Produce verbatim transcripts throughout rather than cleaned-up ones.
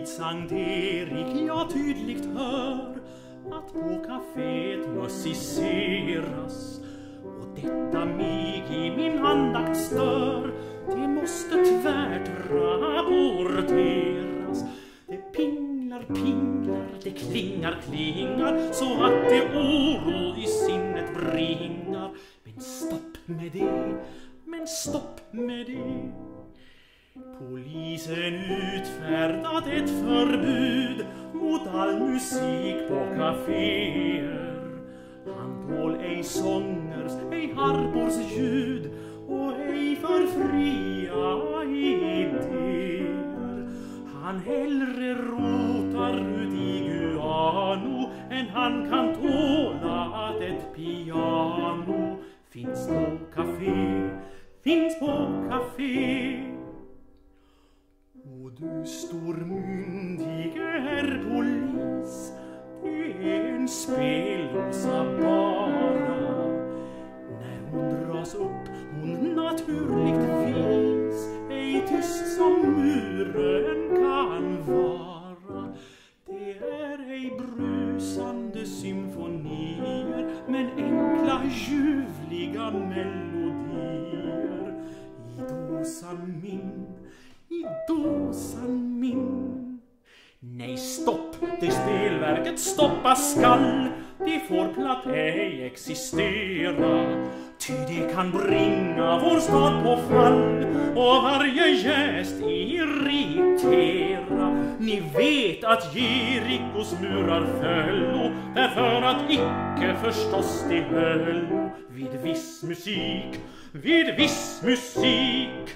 vid Sankt Erik jag tydligt hör att på kaféet musiceras, och detta mig i min andakt stör. Det måste tvärt rapporteras. Det pinglar, pinglar, det klingar, klingar, så att det oro i sinnet bringar. Men stopp med det, men stopp med det. Polisen utfärdat ett förbud mot all musik på kaféer. Han tål ej sångers, ej harpors ljud och ej för fria idéer. Han hellre rotar ut i guano än han kan tåla att ett piano finns på kafé, finns på kafé. Och du stormyndige herr polis, det är en spellosa bara. När hon dras upp, hon naturligtvis ej tyst som muren kan vara. Det är ej brusande symfonier, men enkla ljuvliga melodier. I dosan min, i dosan min. Nej, stopp, det spelverket stoppa skall. Det får platt ej existera, ty det kan bringa vår stad på fall och varje gäst irritera. Ni vet att Jerikos murar föll, därför att icke förstås det höll vid viss musik, vid viss musik.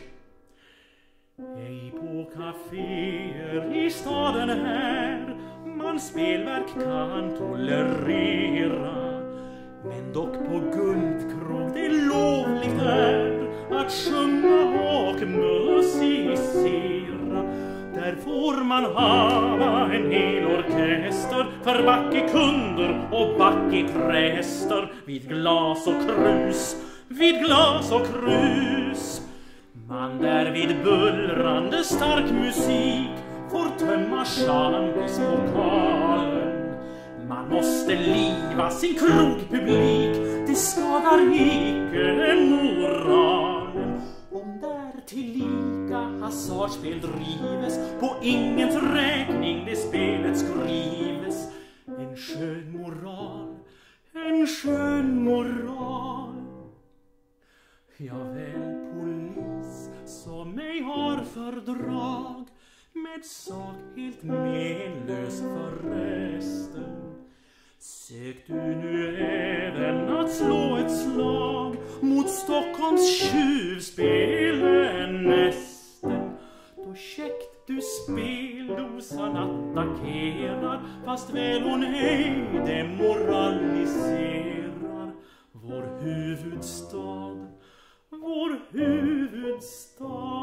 Ej på kaféer i staden här man spelverk kan tolerera, men dock på guldkrog det lovligt är att sjunga och musicera. Där får man hava en hel orkester för backekunder och backepräster vid glas och krus, vid glas och krus. Man där vid bullrande stark musik får tömma champispokalen. Man måste liva sin krogpublik, det skadar icke moralen. Om där tillika hasardspel drives, på ingens räkning det spelet skrives. En skön moral, en skön moral. Jag väl polis som mig har fördrag med sak helt menlös förresten. Sök du nu även att slå ett slag mot Stockholms tjuvspelenästen, då käckt du speldosan attackerar, fast väl hon ej demoraliserar vår huvudstad, vår huvudstad.